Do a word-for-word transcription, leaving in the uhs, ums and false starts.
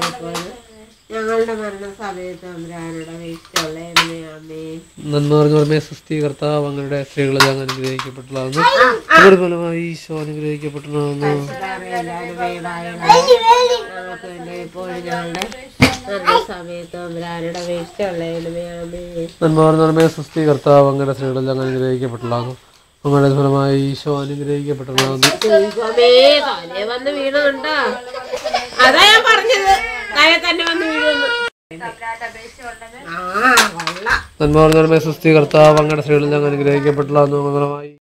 ഞങ്ങളുടെ മരണസമയത്ത് തമ്പുരാനോട് അപേക്ഷിച്ചുള്ളണമേ. ആമേൻ. നന്മ നിറഞ്ഞ സുസ്ഥി കർത്താവ് അങ്ങയുടെ സ്ത്രീകളെ അങ്ങ് അനുഗ്രഹിക്കപ്പെട്ടതാകുന്നു. അവരുടെ ഫലമായി ഈശോ അനുഗ്രഹിക്കപ്പെട്ടതാകുന്നു. ഞങ്ങൾക്ക് വേണ്ടി എപ്പോഴും ഞങ്ങളുടെ മരണസമയത്ത് തമ്പുരാനോട് അപേക്ഷിച്ചുള്ളണമേ. ആമേൻ. നന്മ നിറഞ്ഞ സുസ്ഥി കർത്താവ് അങ്ങയുടെ സ്ത്രീകളെ അങ്ങ് അനുഗ്രഹിക്കപ്പെട്ടതാകുന്നു. അങ്ങയുടെ ഫലമായി ഈശോ അനുഗ്രഹിക്കപ്പെട്ടതാകുന്നു. വന്ന് വീണുണ്ടോ? അതാ ഞാൻ പറഞ്ഞത്, താഴെ തന്നെ വന്ന് വീഴുന്നു. നന്മ നിറഞ്ഞ സുസ്ഥി കർത്താവ് അങ്ങയുടെ സ്ത്രീകളിൽ അങ്ങ് അനുഗ്രഹിക്കപ്പെട്ടതാകുന്നു. ഫലമായി